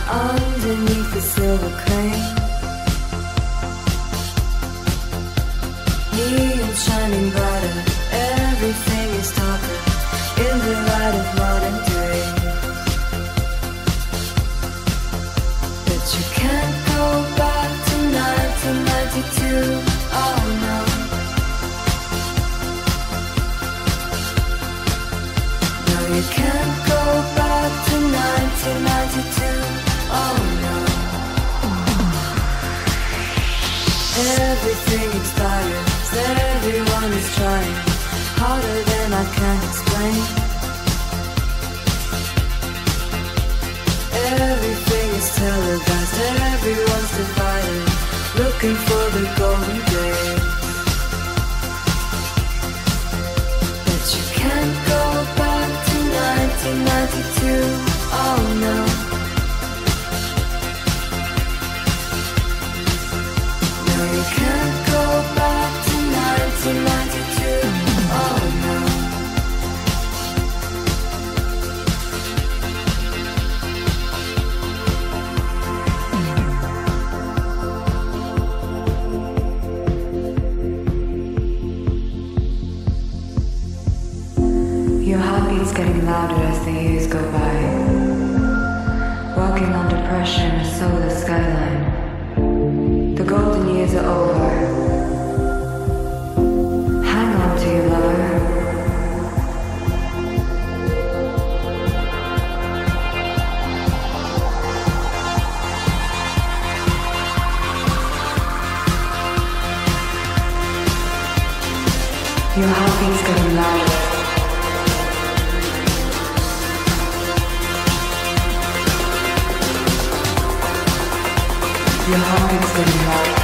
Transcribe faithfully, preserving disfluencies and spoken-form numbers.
underneath the silver crane. Neon shining brighter, everything is darker in the light of modern day. But you can't go back to nineteen ninety-two, oh no. No, you can't go back to nineteen ninety-two, oh no. Everything expires, everyone is trying harder than I can explain. Everything is televised, everyone's divided, looking for the golden days. But you can't go back to nineteen ninety-two, oh no. No, you can't go back to nineteen ninety-two, oh no. Your heartbeat's getting louder as the years go by. Walking under pressure in a solar skyline. The golden years are over. Hang on to your lover. Your heartbeat's getting louder. Your heartbeat's getting louder.